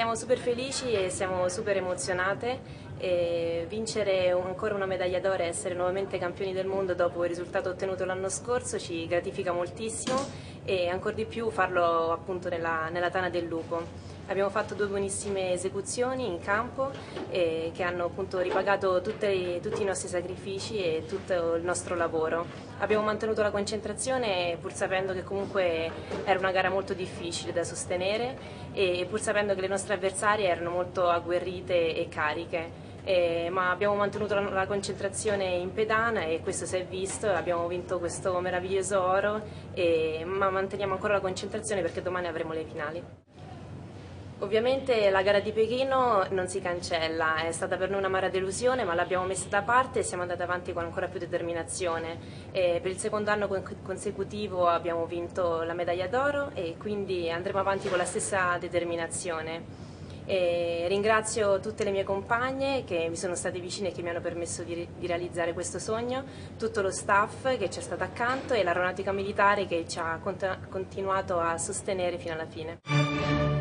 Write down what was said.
Siamo super felici e siamo super emozionate. E vincere ancora una medaglia d'oro e essere nuovamente campioni del mondo dopo il risultato ottenuto l'anno scorso ci gratifica moltissimo e ancora di più farlo appunto nella Tana del Lupo. Abbiamo fatto due buonissime esecuzioni in campo che hanno appunto ripagato tutti i nostri sacrifici e tutto il nostro lavoro. Abbiamo mantenuto la concentrazione pur sapendo che comunque era una gara molto difficile da sostenere e pur sapendo che le nostre avversarie erano molto agguerrite e cariche. Ma abbiamo mantenuto la concentrazione in pedana e questo si è visto, abbiamo vinto questo meraviglioso oro, ma manteniamo ancora la concentrazione perché domani avremo le finali. Ovviamente la gara di Pechino non si cancella, è stata per noi un'amara delusione, ma l'abbiamo messa da parte e siamo andati avanti con ancora più determinazione. Per il secondo anno consecutivo abbiamo vinto la medaglia d'oro e quindi andremo avanti con la stessa determinazione. Ringrazio tutte le mie compagne che mi sono state vicine e che mi hanno permesso di realizzare questo sogno, tutto lo staff che ci è stato accanto e l'aeronautica militare che ci ha continuato a sostenere fino alla fine.